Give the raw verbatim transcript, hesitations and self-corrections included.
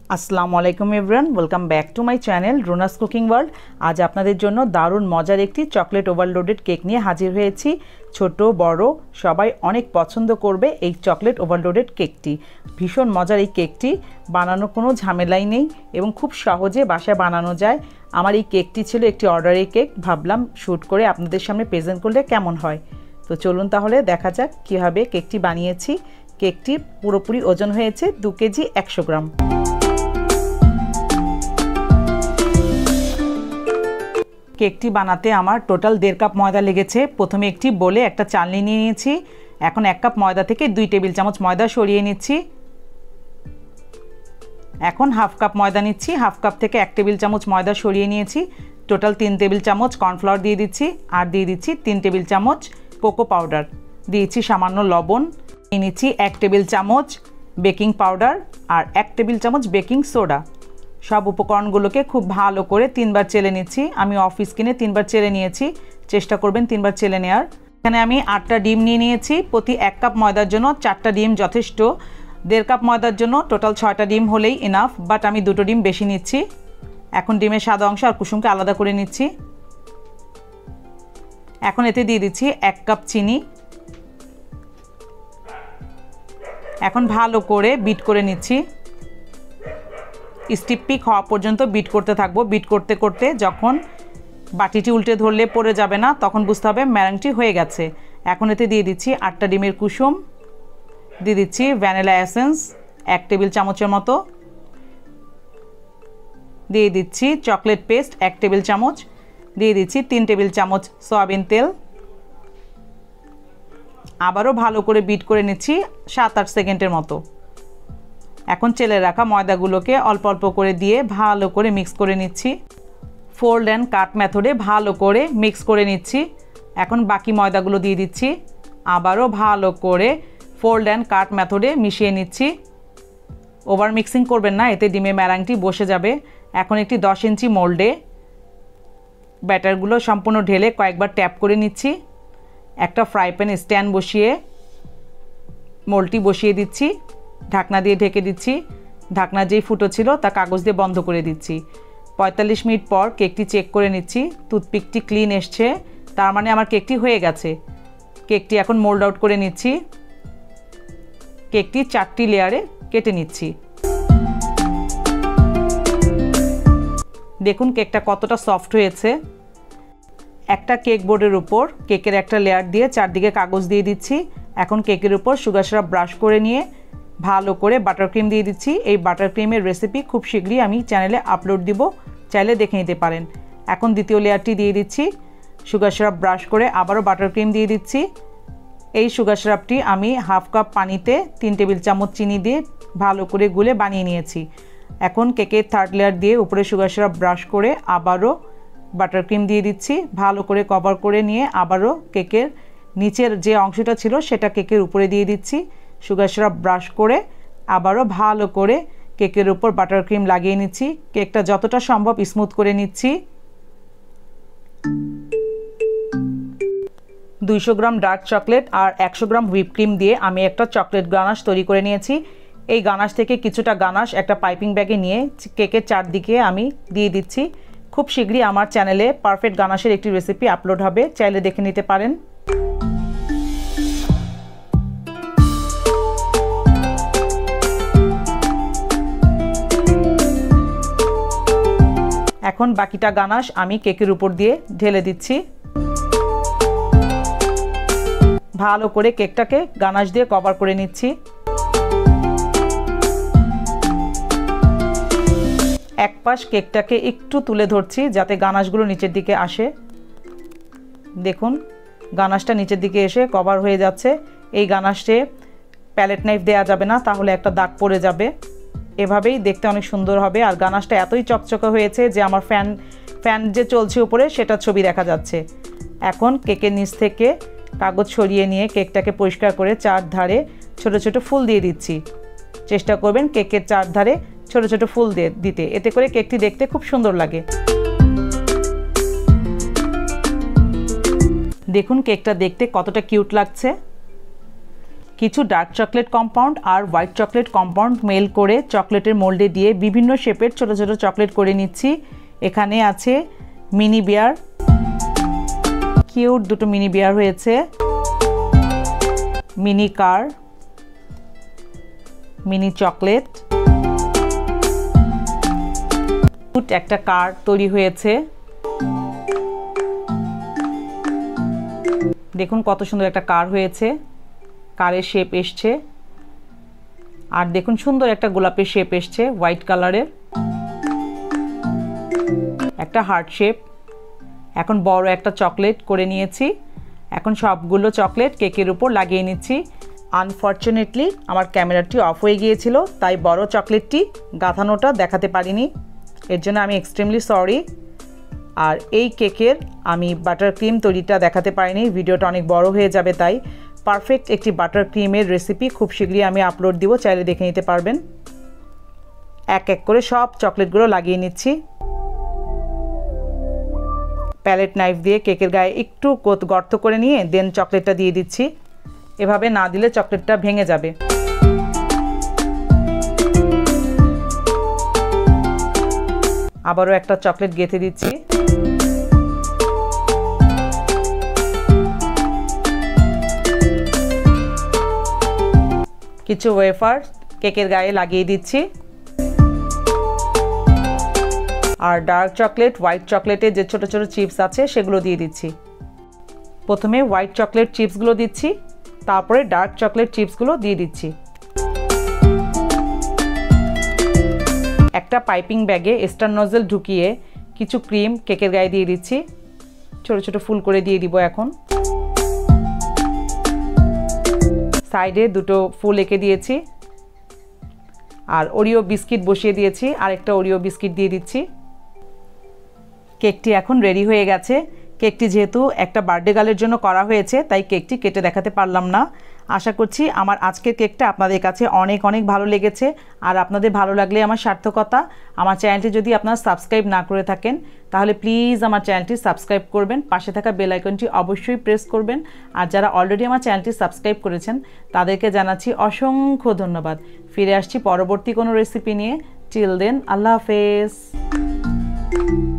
আসসালামু আলাইকুম everyone, welcome back to my channel Runa's cooking world. আজ আপনাদের জন্য দারুণ মজার একটি চকলেট ওভারলোডেড কেক নিয়ে হাজির হয়েছি। ছোট বড় সবাই অনেক পছন্দ করবে এই চকলেট ওভারলোডেড কেকটি। ভীষণ মজার এই কেকটি, বানানো কোনো ঝামেলাই নেই এবং খুব সহজে বাসায় বানানো যায়। আমার এই কেকটি ছিল একটি অর্ডারের কেক, ভাবলাম শ্যুট করে আপনাদের সামনে প্রেজেন্ট করলে কেমন হয়। তো চলুন তাহলে দেখা যাক কীভাবে কেকটি বানিয়েছি। কেকটি পুরোপুরি ওজন হয়েছে দু কেজি একশো গ্রাম। কেকটি বানাতে আমার টোটাল দেড় কাপ ময়দা লেগেছে। প্রথমে একটি বলে একটা চালনি নিয়ে নিয়েছি। এখন এক কাপ ময়দা থেকে দুই টেবিল চামচ ময়দা সরিয়ে নিচ্ছি। এখন হাফ কাপ ময়দা নিচ্ছি। হাফ কাপ থেকে এক টেবিল চামচ ময়দা সরিয়ে নিয়েছি। টোটাল তিন টেবিল চামচ কর্নফ্লাওয়ার দিয়ে দিচ্ছি। আর দিয়ে দিচ্ছি তিন টেবিল চামচ কোকো পাউডার। দিয়েছি সামান্য লবণ। নিয়ে নিচ্ছি এক টেবিল চামচ বেকিং পাউডার আর এক টেবিল চামচ বেকিং সোডা। সব উপকরণগুলোকে খুব ভালো করে তিনবার চেলে নিচ্ছি। আমি অফিস কিনে তিনবার চেলে নিয়েছি, চেষ্টা করবেন তিনবার চেলে নেওয়ার। এখানে আমি আটটা ডিম নিয়ে নিয়েছি। প্রতি এক কাপ ময়দার জন্য চারটা ডিম যথেষ্ট। দেড় কাপ ময়দার জন্য টোটাল ছয়টা ডিম হলেই ইনাফ, বাট আমি দুটো ডিম বেশি নিচ্ছি। এখন ডিমের সাদা অংশ আর কুসুমকে আলাদা করে নিচ্ছি। এখন এতে দিয়ে দিচ্ছি এক কাপ চিনি। এখন ভালো করে বিট করে নিচ্ছি। স্টিপ পিক হওয়া পর্যন্ত বিট করতে থাকবো। বিট করতে করতে যখন বাটিটি উল্টে ধরলে পড়ে যাবে না, তখন বুঝতে হবে ম্যারাংটি হয়ে গেছে। এখন এতে দিয়ে দিচ্ছি আটটা ডিমের কুসুম। দিয়ে দিচ্ছি ভ্যানিলা এসেন্স এক টেবিল চামচের মতো। দিয়ে দিচ্ছি চকলেট পেস্ট এক টেবিল চামচ। দিয়ে দিচ্ছি তিন টেবিল চামচ সয়াবিন তেল। আবারও ভালো করে বিট করে নিচ্ছি সাত আট সেকেন্ডের মতো। এখন চেলে রাখা ময়দাগুলোকে অল্প অল্প করে দিয়ে ভালো করে মিক্স করে নিচ্ছি। ফোল্ড অ্যান্ড কাট মেথডে ভালো করে মিক্স করে নিচ্ছি। এখন বাকি ময়দাগুলো দিয়ে দিচ্ছি। আবারও ভালো করে ফোল্ড অ্যান্ড কাট মেথডে মিশিয়ে নিচ্ছি। ওভার মিক্সিং করবেন না, এতে ডিমের ম্যারাংটি বসে যাবে। এখন একটি দশ ইঞ্চি মোল্ডে ব্যাটারগুলো সম্পূর্ণ ঢেলে কয়েকবার ট্যাপ করে নিচ্ছি। একটা ফ্রাই প্যান স্ট্যান্ড বসিয়ে মোল্ডটি বসিয়ে দিচ্ছি। ঢাকনা দিয়ে ঢেকে দিচ্ছি। ঢাকনা যেই ফুটো ছিল তা কাগজ দিয়ে বন্ধ করে দিচ্ছি। পঁয়তাল্লিশ মিনিট পর কেকটি চেক করে নিচ্ছি। টুথপিকটি ক্লিন এসছে, তার মানে আমার কেকটি হয়ে গেছে। কেকটি এখন মোল্ড আউট করে নিচ্ছি। কেকটি চারটি লেয়ারে কেটে নিচ্ছি। দেখুন কেকটা কতটা সফট হয়েছে। একটা কেক বোর্ডের উপর কেকের একটা লেয়ার দিয়ে চারদিকে কাগজ দিয়ে দিচ্ছি। এখন কেকের উপর সুগার সিরাপ ব্রাশ করে নিয়ে ভালো করে বাটার ক্রিম দিয়ে দিচ্ছি। এই বাটার ক্রিমের রেসিপি খুব শীঘ্রই আমি চ্যানেলে আপলোড দিব, চাইলে দেখে নিতে পারেন। এখন দ্বিতীয় লেয়ারটি দিয়ে দিচ্ছি। সুগার সিরাপ ব্রাশ করে আবারও বাটার ক্রিম দিয়ে দিচ্ছি। এই সুগার সিরাপটি আমি হাফ কাপ পানিতে তিন টেবিল চামচ চিনি দিয়ে ভালো করে গুলে বানিয়ে নিয়েছি। এখন কেকের থার্ড লেয়ার দিয়ে উপরে সুগার সিরাপ ব্রাশ করে আবারও বাটার ক্রিম দিয়ে দিচ্ছি। ভালো করে কভার করে নিয়ে আবারও কেকের নিচের যে অংশটা ছিল সেটা কেকের উপরে দিয়ে দিচ্ছি। সুগার সিরাপ ব্রাশ করে আবারও ভালো করে কেকের উপর বাটার ক্রিম লাগিয়ে নিচ্ছি। কেকটা যতটা সম্ভব স্মুথ করে নিচ্ছি। দুইশো গ্রাম ডার্ক চকলেট আর একশো গ্রাম হুইপ ক্রিম দিয়ে আমি একটা চকলেট গানাশ তৈরি করে নিয়েছি। এই গানাশ থেকে কিছুটা গানাশ একটা পাইপিং ব্যাগে নিয়ে কেকের চারদিকে আমি দিয়ে দিচ্ছি। খুব শীঘ্রই আমার চ্যানেলে পারফেক্ট গানাশের একটি রেসিপি আপলোড হবে, চাইলে দেখে নিতে পারেন। এখন বাকিটা গানাশ আমি কেকের উপর দিয়ে ঢেলে দিচ্ছি। ভালো করে কেকটাকে গানাশ দিয়ে কভার করে নিচ্ছি। এক পাশ কেকটাকে একটু তুলে ধরছি যাতে গানাশগুলো নিচের দিকে আসে। দেখুন গানাশটা নিচের দিকে এসে কভার হয়ে যাচ্ছে। এই গানাশে প্যালেট নাইফ দেওয়া যাবে না, তাহলে একটা দাগ পড়ে যাবে। এভাবেই দেখতে অনেক সুন্দর হবে। আর গানাশটা এতই চকচকে হয়েছে যে আমার ফ্যান ফ্যান যে চলছে উপরে সেটা ছবি দেখা যাচ্ছে। এখন কেকের নিচ থেকে কাগজ ছড়িয়ে নিয়ে কেকটাকে পরিষ্কার করে চারধারে ছোট ছোট ফুল দিয়ে দিচ্ছি। চেষ্টা করবেন কেকের চারধারে ছোট ছোট ফুল দিয়ে দিতে, এতে করে কেকটি দেখতে খুব সুন্দর লাগে। দেখুন কেকটা দেখতে কতটা কিউট লাগছে। কিছু ডার্ক চকলেট কম্পাউন্ড আর হোয়াইট চকলেট কম্পাউন্ড মেল করে চকলেটের মোল্ডে দিয়ে বিভিন্ন শেপের ছোট ছোট চকলেট করে নিচ্ছি। এখানে আছে মিনি বিয়ার, কিউট দুটো মিনি বিয়ার হয়েছে, মিনি কার, মিনি চকলেট, একটা কার তৈরি হয়েছে। দেখুন কত সুন্দর একটা কার হয়েছে, কারের শেপ এসছে। আর দেখুন সুন্দর একটা গোলাপের শেপ এসছে হোয়াইট কালারের, একটা হার্ট শেপ। এখন বড় একটা চকলেট করে নিয়েছি। এখন সবগুলো চকলেট কেকের উপর লাগিয়ে নিচ্ছি। আনফর্চুনেটলি আমার ক্যামেরাটি অফ হয়ে গিয়েছিল, তাই বড় চকলেটটি গাঁথানোটা দেখাতে পারিনি, এর জন্য আমি এক্সট্রিমলি সরি। আর এই কেকের আমি বাটার ক্রিম তৈরিটা দেখাতে পারিনি, ভিডিওটা অনেক বড় হয়ে যাবে। তাই পারফেক্ট একটি বাটার ক্রিমের রেসিপি খুব শীঘ্রই আমি আপলোড দিব, চাইলে দেখে নিতে পারবেন। এক এক করে সব চকলেটগুলো লাগিয়ে নিচ্ছি। প্যালেট নাইফ দিয়ে কেকের গায়ে একটু গর্ত করে নিয়ে দেন চকলেটটা দিয়ে দিচ্ছি। এভাবে না দিলে চকলেটটা ভেঙে যাবে। আবারও একটা চকলেট গেঁথে দিচ্ছি। কিছু ওয়েফার কেকের গায়ে লাগিয়ে দিচ্ছি। আর ডার্ক চকলেট, হোয়াইট চকলেটের যে ছোট ছোট চিপস আছে সেগুলো দিয়ে দিচ্ছি। প্রথমে হোয়াইট চকলেট চিপসগুলো দিচ্ছি, তারপরে ডার্ক চকলেট চিপসগুলো দিয়ে দিচ্ছি। একটা পাইপিং ব্যাগে স্টার নজল ঢুকিয়ে কিছু ক্রিম কেকের গায়ে দিয়ে দিচ্ছি। ছোট ছোট ফুল করে দিয়ে দিব। এখন সাইডে দুটো ফুল এঁকে দিয়েছি। আর ওরিও বিস্কিট বসিয়ে দিয়েছি, আরেকটা ওরিও বিস্কিট দিয়ে দিচ্ছি। কেকটি এখন রেডি হয়ে গেছে। কেকটি যেহেতু একটা বার্থডে গার্লের জন্য করা হয়েছে, তাই কেকটি কেটে দেখাতে পারলাম না। আশা করছি আমার আজকের কেকটা আপনাদের কাছে অনেক অনেক ভালো লেগেছে। আর আপনাদের ভালো লাগলে আমার সার্থকতা। আমার চ্যানেলটি যদি আপনারা সাবস্ক্রাইব না করে থাকেন, তাহলে প্লিজ আমার চ্যানেলটি সাবস্ক্রাইব করবেন, পাশে থাকা বেল আইকনটি অবশ্যই প্রেস করবেন। আর যারা অলরেডি আমার চ্যানেলটি সাবস্ক্রাইব করেছেন তাদেরকে জানাচ্ছি অসংখ্য ধন্যবাদ। ফিরে আসছি পরবর্তী কোনো রেসিপি নিয়ে। টিল দেন, আল্লাহ হাফেজ।